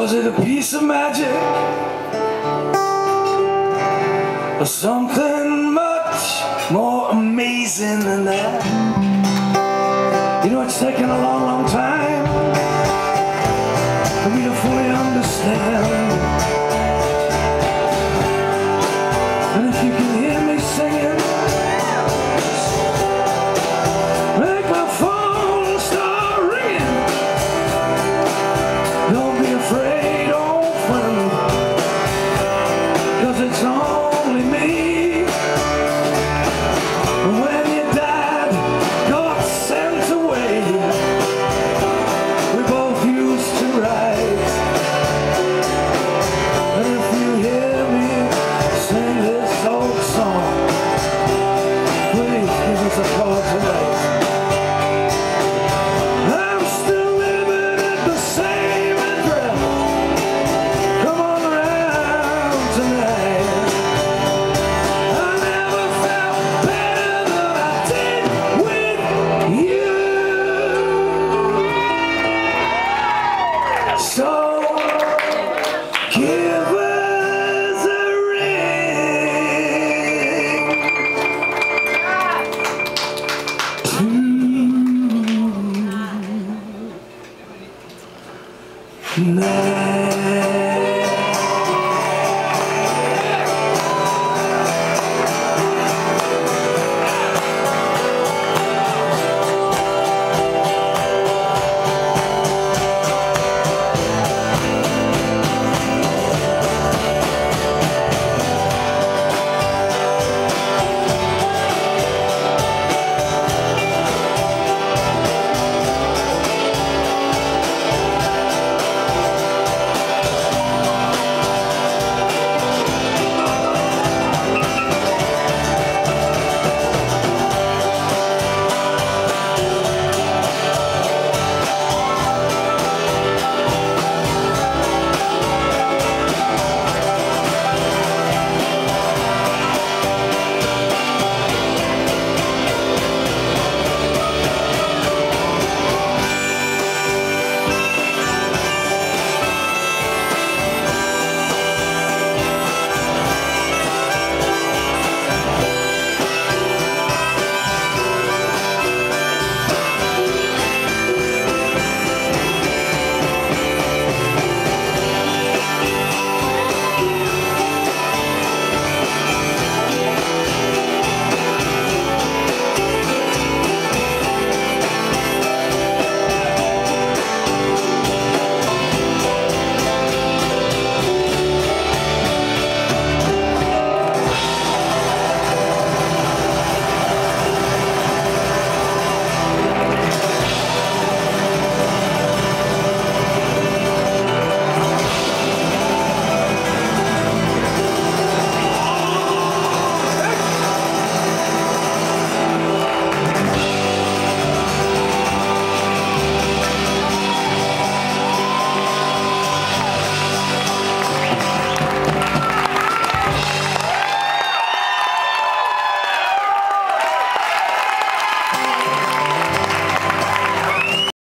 Was it a piece of magic or something much more amazing than that? You know, it's taken a long, long time for me to fully understand. And if you can hear me singing, make my phone start ringing. Don't be afraid, old friend, 'cause it's only me. When your dad got sent away, we both used to write. And if you hear me sing this old song, please give us a call tonight. I'm still living at the same address. Come on around tonight. I never felt better than I did with you. So give us a ring tonight.